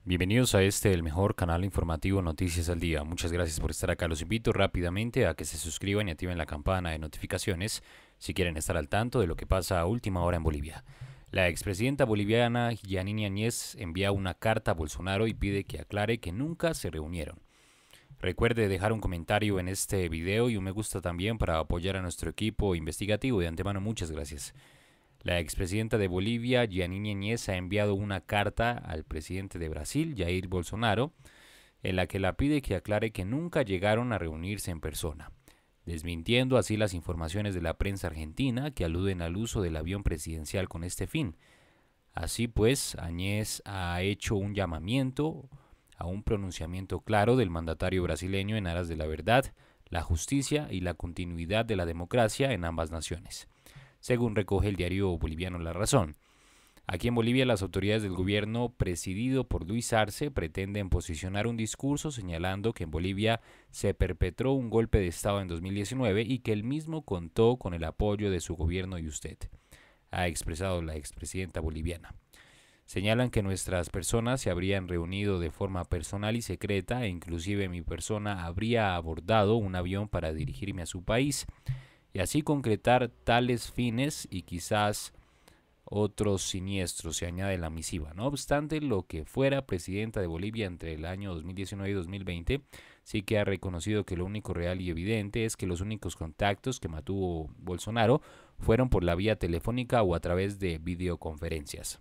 Bienvenidos a el mejor canal informativo Noticias al Día. Muchas gracias por estar acá. Los invito rápidamente a que se suscriban y activen la campana de notificaciones si quieren estar al tanto de lo que pasa a última hora en Bolivia. La expresidenta boliviana Yanine Áñez envía una carta a Bolsonaro y pide que aclare que nunca se reunieron. Recuerde dejar un comentario en este video y un me gusta también para apoyar a nuestro equipo investigativo. De antemano, muchas gracias. La expresidenta de Bolivia, Yanine Áñez, ha enviado una carta al presidente de Brasil, Jair Bolsonaro, en la que la pide que aclare que nunca llegaron a reunirse en persona, desmintiendo así las informaciones de la prensa argentina que aluden al uso del avión presidencial con este fin. Así pues, Áñez ha hecho un llamamiento a un pronunciamiento claro del mandatario brasileño en aras de la verdad, la justicia y la continuidad de la democracia en ambas naciones, según recoge el diario boliviano La Razón. Aquí en Bolivia, las autoridades del gobierno presidido por Luis Arce pretenden posicionar un discurso señalando que en Bolivia se perpetró un golpe de Estado en 2019 y que el mismo contó con el apoyo de su gobierno y usted, ha expresado la expresidenta boliviana. Señalan que nuestras personas se habrían reunido de forma personal y secreta e inclusive mi persona habría abordado un avión para dirigirme a su país y así concretar tales fines y quizás otros siniestros, se añade en la misiva. No obstante, lo que fuera presidenta de Bolivia entre el año 2019 y 2020, sí que ha reconocido que lo único real y evidente es que los únicos contactos que mantuvo Bolsonaro fueron por la vía telefónica o a través de videoconferencias.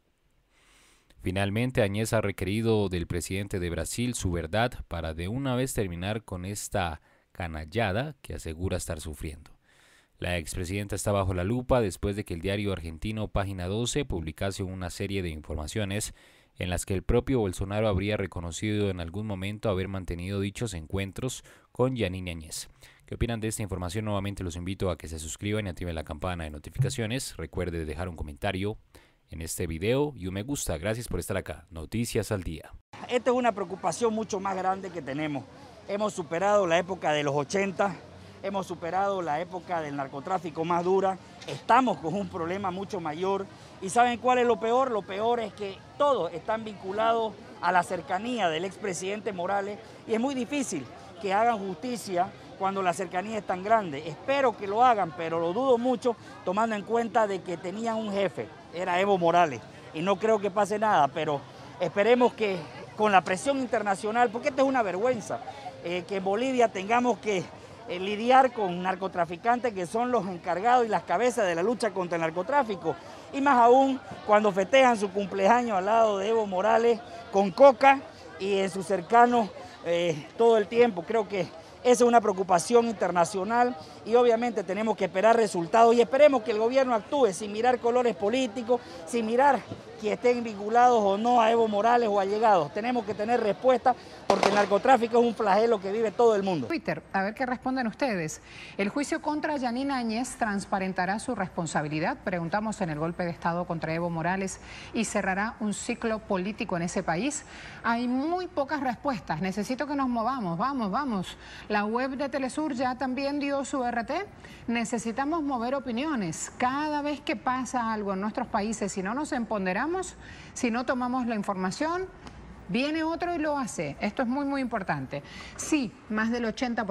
Finalmente, Áñez ha requerido del presidente de Brasil su verdad para de una vez terminar con esta canallada que asegura estar sufriendo. La expresidenta está bajo la lupa después de que el diario argentino Página 12 publicase una serie de informaciones en las que el propio Bolsonaro habría reconocido en algún momento haber mantenido dichos encuentros con Yanine Áñez. ¿Qué opinan de esta información? Nuevamente los invito a que se suscriban y activen la campana de notificaciones. Recuerde dejar un comentario en este video y un me gusta. Gracias por estar acá. Noticias al Día. Esta es una preocupación mucho más grande que tenemos. Hemos superado la época de los 80, hemos superado la época del narcotráfico más dura, estamos con un problema mucho mayor. ¿Y saben cuál es lo peor? Lo peor es que todos están vinculados a la cercanía del expresidente Morales y es muy difícil que hagan justicia cuando la cercanía es tan grande. Espero que lo hagan, pero lo dudo mucho tomando en cuenta de que tenían un jefe, era Evo Morales, y no creo que pase nada, pero esperemos que con la presión internacional, porque esto es una vergüenza, que en Bolivia tengamos que lidiar con narcotraficantes que son los encargados y las cabezas de la lucha contra el narcotráfico, y más aún cuando festejan su cumpleaños al lado de Evo Morales con coca y en sus cercanos todo el tiempo. Creo que esa es una preocupación internacional y obviamente tenemos que esperar resultados y esperemos que el gobierno actúe sin mirar colores políticos, sin mirar que estén vinculados o no a Evo Morales o allegados. Tenemos que tener respuesta porque el narcotráfico es un flagelo que vive todo el mundo. Twitter, a ver qué responden ustedes. ¿El juicio contra Yanine Áñez transparentará su responsabilidad? Preguntamos en el golpe de Estado contra Evo Morales y cerrará un ciclo político en ese país. Hay muy pocas respuestas. Necesito que nos movamos. Vamos. La web de Telesur ya también dio su RT. Necesitamos mover opiniones. Cada vez que pasa algo en nuestros países, si no nos empoderamos, si no tomamos la información, viene otro y lo hace. Esto es muy importante. Sí, más del 80%,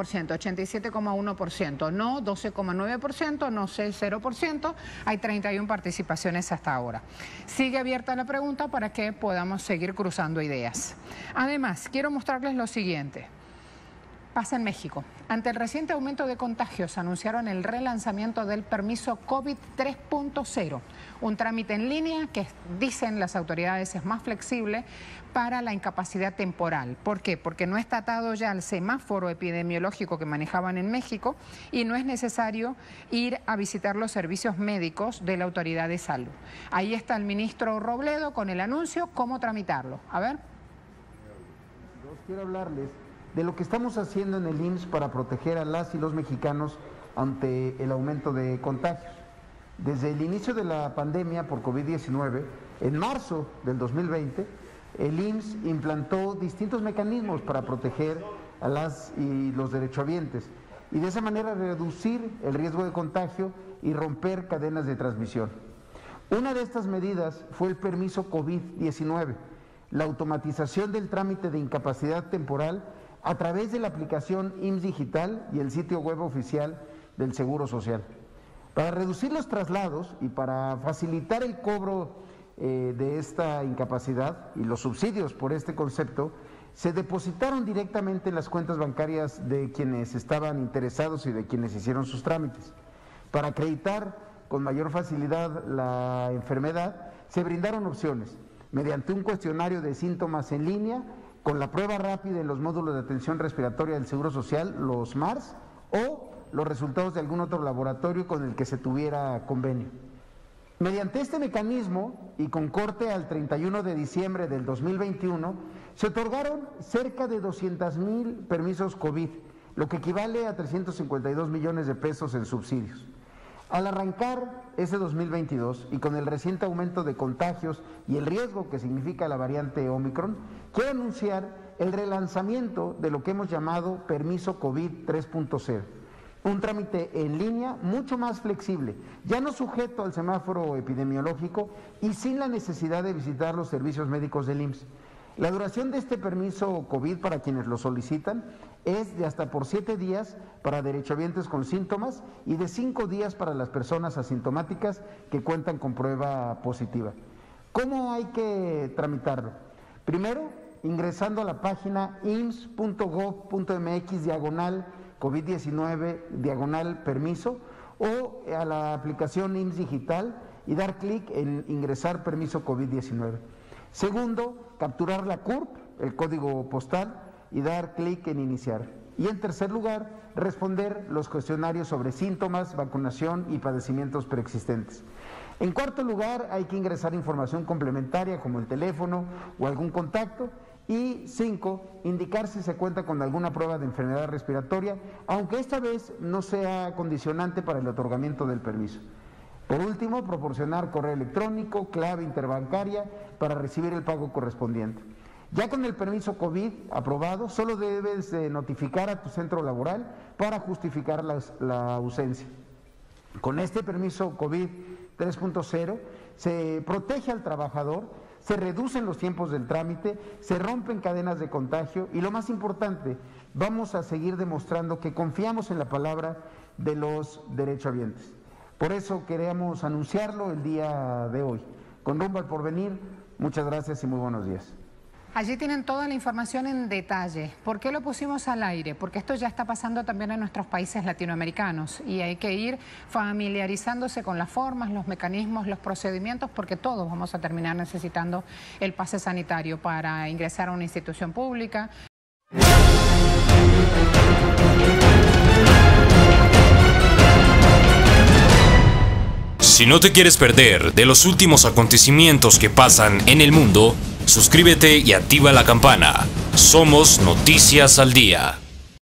87,1%, no 12,9%, no 0%. Hay 31 participaciones hasta ahora. Sigue abierta la pregunta para que podamos seguir cruzando ideas. Además, quiero mostrarles lo siguiente. Pasa en México. Ante el reciente aumento de contagios, anunciaron el relanzamiento del permiso COVID 3.0, un trámite en línea que, dicen las autoridades, es más flexible para la incapacidad temporal. ¿Por qué? Porque no está atado ya al semáforo epidemiológico que manejaban en México y no es necesario ir a visitar los servicios médicos de la autoridad de salud. Ahí está el ministro Robledo con el anuncio, cómo tramitarlo. A ver. Quiero hablarles de lo que estamos haciendo en el IMSS para proteger a las y los mexicanos ante el aumento de contagios. Desde el inicio de la pandemia por COVID-19, en marzo del 2020, el IMSS implantó distintos mecanismos para proteger a las y los derechohabientes y de esa manera reducir el riesgo de contagio y romper cadenas de transmisión. Una de estas medidas fue el permiso COVID-19, la automatización del trámite de incapacidad temporal a través de la aplicación IMSS Digital y el sitio web oficial del Seguro Social. Para reducir los traslados y para facilitar el cobro de esta incapacidad y los subsidios por este concepto, se depositaron directamente en las cuentas bancarias de quienes estaban interesados y de quienes hicieron sus trámites. Para acreditar con mayor facilidad la enfermedad, se brindaron opciones mediante un cuestionario de síntomas en línea, con la prueba rápida en los módulos de atención respiratoria del Seguro Social, los MARS, o los resultados de algún otro laboratorio con el que se tuviera convenio. Mediante este mecanismo y con corte al 31 de diciembre del 2021, se otorgaron cerca de 200,000 permisos COVID, lo que equivale a 352 millones de pesos en subsidios. Al arrancar ese 2022 y con el reciente aumento de contagios y el riesgo que significa la variante Omicron, quiero anunciar el relanzamiento de lo que hemos llamado Permiso COVID 3.0. Un trámite en línea mucho más flexible, ya no sujeto al semáforo epidemiológico y sin la necesidad de visitar los servicios médicos del IMSS. La duración de este permiso COVID para quienes lo solicitan es de hasta por 7 días para derechohabientes con síntomas y de 5 días para las personas asintomáticas que cuentan con prueba positiva. ¿Cómo hay que tramitarlo? Primero, ingresando a la página ims.gov.mx/COVID-19/permiso o a la aplicación IMSS Digital y dar clic en ingresar permiso COVID-19. Segundo, capturar la CURP, el código postal, y dar clic en iniciar. Y en tercer lugar, responder los cuestionarios sobre síntomas, vacunación y padecimientos preexistentes. En cuarto lugar, hay que ingresar información complementaria como el teléfono o algún contacto. Y 5, indicar si se cuenta con alguna prueba de enfermedad respiratoria, aunque esta vez no sea condicionante para el otorgamiento del permiso. Por último, proporcionar correo electrónico, clave interbancaria para recibir el pago correspondiente. Ya con el permiso COVID aprobado, solo debes notificar a tu centro laboral para justificar la ausencia. Con este permiso COVID 3.0 se protege al trabajador, se reducen los tiempos del trámite, se rompen cadenas de contagio y lo más importante, vamos a seguir demostrando que confiamos en la palabra de los derechohabientes. Por eso queremos anunciarlo el día de hoy. Con rumbo al porvenir, muchas gracias y muy buenos días. Allí tienen toda la información en detalle. ¿Por qué lo pusimos al aire? Porque esto ya está pasando también en nuestros países latinoamericanos y hay que ir familiarizándose con las formas, los mecanismos, los procedimientos, porque todos vamos a terminar necesitando el pase sanitario para ingresar a una institución pública. Si no te quieres perder de los últimos acontecimientos que pasan en el mundo, suscríbete y activa la campana. Somos Noticias al Día.